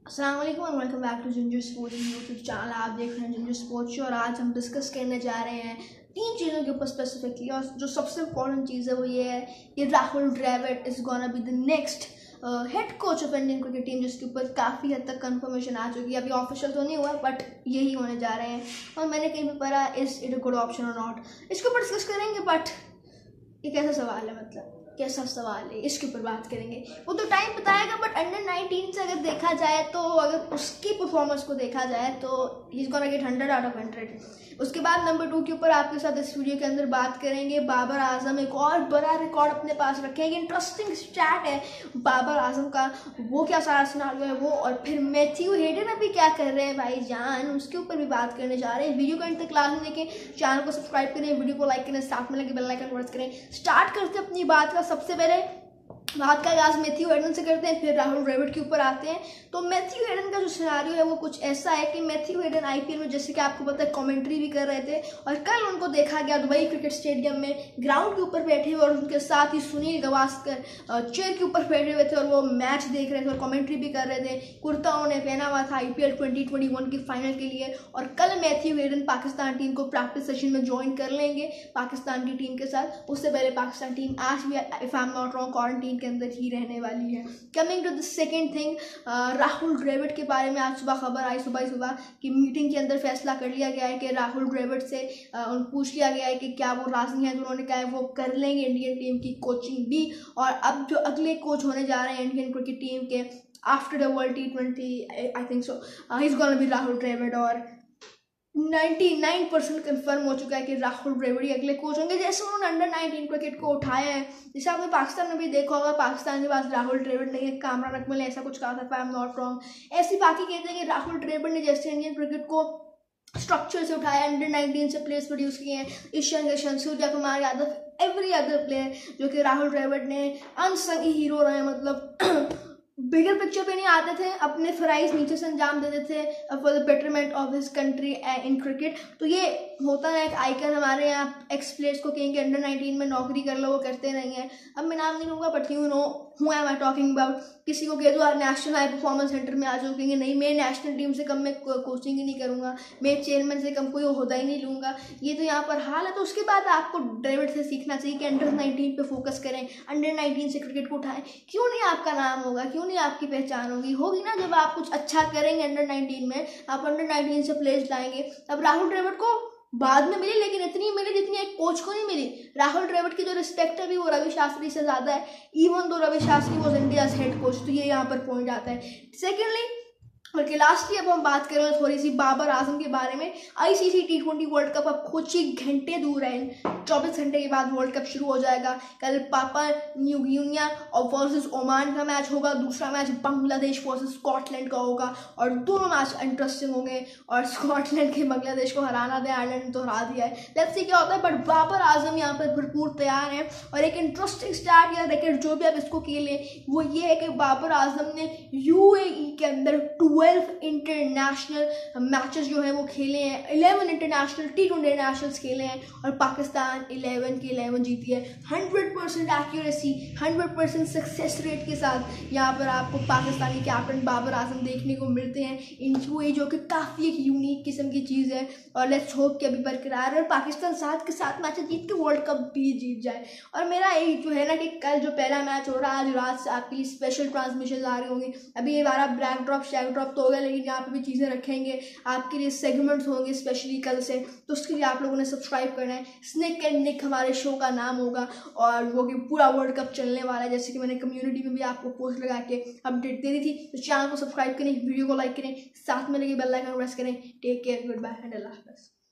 अस्सलाम वालेकुम और welcome back to Ginger Sports YouTube channel. आप देख रहे हैं जिंजर स्पोर्ट्स और आज हम डिस्कस करने जा रहे हैं तीन चीज़ों के ऊपर स्पेसिफिकली। और जो सबसे इम्पोर्टेंट चीज़ है वो ये है कि Rahul Dravid is gonna be the next head coach of Indian cricket team, जिसके ऊपर काफ़ी हद तक कंफर्मेशन आ चुकी है। अभी ऑफिशियल तो नहीं हुआ बट यही होने जा रहे हैं और मैंने कहीं भी पढ़ा is it a good option और नॉट, इसके ऊपर डिस्कस करेंगे। बट ये कैसा सवाल है, मतलब कैसा सवाल है, इसके ऊपर बात करेंगे। वो तो टाइम बताएगा बट अंडर 19 से अगर देखा जाए तो अगर उसकी परफॉर्मेंस को देखा जाए तो he is gonna get 100 out of 100। उसके बाद नंबर 2 के ऊपर आपके साथ इस वीडियो के अंदर बात करेंगे। बाबर आजम एक और बड़ा रिकॉर्ड अपने पास रखेंगे, इंटरेस्टिंग स्टैट है बाबर आजम का, वो क्या सारा सिनारियो है वो। और फिर मैथ्यू हेडन अभी क्या कर रहे हैं भाई जान, उसके ऊपर भी बात करने जा रहे हैं। वीडियो को अंत तक लाजमी देखें, चैनल को सब्सक्राइब करें, वीडियो को लाइक करें, साथ में लगे बेल आइकन प्रेस करें। स्टार्ट करते हैं अपनी बात का। सबसे पहले बात का आगाज मैथ्यू हेडन से करते हैं, फिर राहुल द्रविड़ के ऊपर आते हैं। तो मैथ्यू हेडन का जो सिनारियो है वो कुछ ऐसा है कि मैथ्यू हेडन आईपीएल में, जैसे कि आपको पता है, कमेंट्री भी कर रहे थे और कल उनको देखा गया दुबई क्रिकेट स्टेडियम में ग्राउंड के ऊपर बैठे हुए, और उनके साथ ही सुनील गावस्कर चेयर के ऊपर बैठे हुए थे और वो मैच देख रहे थे और कमेंट्री भी कर रहे थे। कुर्ता उन्होंने पहना हुआ था आईपीएल 2021 की फाइनल के लिए। और कल मैथ्यू हेडन पाकिस्तान टीम को प्रैक्टिस सेशन में ज्वाइन कर लेंगे पाकिस्तान की टीम के साथ। उससे पहले पाकिस्तान टीम आज भी, if I am not wrong, quarantine के अंदर ही रहने वाली है। Coming to the second thing, Rahul Dravid के बारे में आज सुबह खबर आई, सुबह कि मीटिंग के अंदर फैसला कर लिया गया है कि राहुल द्रविड़ से पूछ लिया गया है कि क्या वो राजी हैं। तो उन्होंने कहा है वो कर लेंगे इंडियन टीम की कोचिंग भी। और अब जो अगले कोच होने जा रहे हैं इंडियन क्रिकेट टीम के after the world T20, I think so he is gonna be Rahul Dravid. और 99% कंफर्म हो चुका है कि राहुल द्रविड़ अगले कोच होंगे। जैसे उन्होंने अंडर 19 क्रिकेट को उठाया है, जैसे आपने पाकिस्तान में भी देखा होगा, पाकिस्तान के पास राहुल द्रविड़ नहीं है, कामरान अकमल ने ऐसा कुछ कहा था, आई एम नॉट रॉन्ग। ऐसी बाकी कहते हैं कि राहुल द्रविड़ ने जैसे इंडियन क्रिकेट को स्ट्रक्चर से उठाया, अंडर 19 से प्लेयर्स प्रोड्यूस किए हैं, Ishan Kishan, Surya Kumar Yadav, every other player, जो कि राहुल द्रविड़ ने अनसंग हीरो रहे, मतलब बिगर पिक्चर पे नहीं आते थे, अपने फ्राइज नीचे से अंजाम देते थे for the betterment of his country in cricket. तो ये होता है एक आइकन हमारे यहाँ। एक्स प्लेयर्स को कहेंगे अंडर 19 में नौकरी कर लो, वो करते नहीं है। अब मैं नाम नहीं लूँगा but you know who am I talking about. किसी को कह दो नेशनल हाई परफॉर्मेंस सेंटर में आ जाओ, कहेंगे नहीं मैं नेशनल टीम से कम मैं कोचिंग ही नहीं करूँगा, मैं चेयरमैन से कम कोई होदा ही नहीं लूँगा। ये तो यहाँ पर हाल है। तो उसके बाद आपको द्रविड़ से सीखना चाहिए कि अंडर 19 पे फोकस करें, अंडर 19 से क्रिकेट को उठाएं। क्यों नहीं आपका नाम होगा, क्यों नहीं आपकी पहचान होगी ना। जब आप कुछ अच्छा करेंगे अंडर 19 में, आप अंडर 19 से प्लेयर्स लाएंगे। अब राहुल द्रविड़ को बाद में मिली, लेकिन इतनी मिली जितनी एक कोच को नहीं मिली। राहुल द्रविड़ की जो रिस्पेक्ट है भी वो रवि शास्त्री से ज़्यादा है, even though Ravi Shastri was India's head coach. तो ये यहाँ पर पॉइंट आता है। सेकेंडली, बल्कि लास्टली अब हम बात कर रहे हैं थोड़ी सी बाबर आजम के बारे में। आईसीसी T20 वर्ल्ड कप अब कुछ ही घंटे दूर है, 24 घंटे के बाद वर्ल्ड कप शुरू हो जाएगा। कल पापा न्यू गिनिया और वर्सेस ओमान का मैच होगा, दूसरा मैच बांग्लादेश वर्सेस स्कॉटलैंड का होगा और दोनों मैच इंटरेस्टिंग होंगे। और स्कॉटलैंड के बांग्लादेश को हराना था, आयरलैंड ने तो हरा दिया है, लेट्स सी क्या होता है। बट बाबर आजम यहाँ पर भरपूर तैयार हैं। और एक इंटरेस्टिंग स्टार्ट या रैकेट जो भी आप इसको खेलें वो ये है कि बाबर आजम ने UAE के अंदर 12 इंटरनेशनल मैचेस जो हैं वो खेले हैं, 11 इंटरनेशनल T20 इंटरनेशनल्स खेले हैं और पाकिस्तान 11 के 11 जीती है। 100% एक्यूरेसी, 100% सक्सेस रेट के साथ यहाँ पर आपको पाकिस्तानी कैप्टन बाबर आजम देखने को मिलते हैं इन UAE, जो कि काफ़ी एक यूनिक किस्म की चीज़ है। और लेट्स होप कि अभी बरकरार और पाकिस्तान साथ के साथ मैच जीत के वर्ल्ड कप भी जीत जाए। और मेरा एक जो है ना कि कल जो पहला मैच हो रहा है, आज रात से आपकी स्पेशल ट्रांसमिशन आ रही होंगी। अभी ये हमारा ब्लैक ड्रॉप शैक ड्रॉप तो हो गया, लेकिन यहाँ पे भी चीज़ें रखेंगे आपके लिए, सेगमेंट्स होंगे स्पेशली कल से। तो उसके लिए आप लोगों ने सब्सक्राइब करना है। स्नेक एंड निक हमारे शो का नाम होगा और वो कि पूरा वर्ल्ड कप चलने वाला है, जैसे कि मैंने कम्युनिटी में भी आपको पोस्ट लगा के अपडेट दे दी थी। तो चैनल को सब्सक्राइब करें, वीडियो को लाइक करें, साथ में लगे बेल आइकन प्रेस करें। Take care, good bye and अल्लाह हाफ़िज़।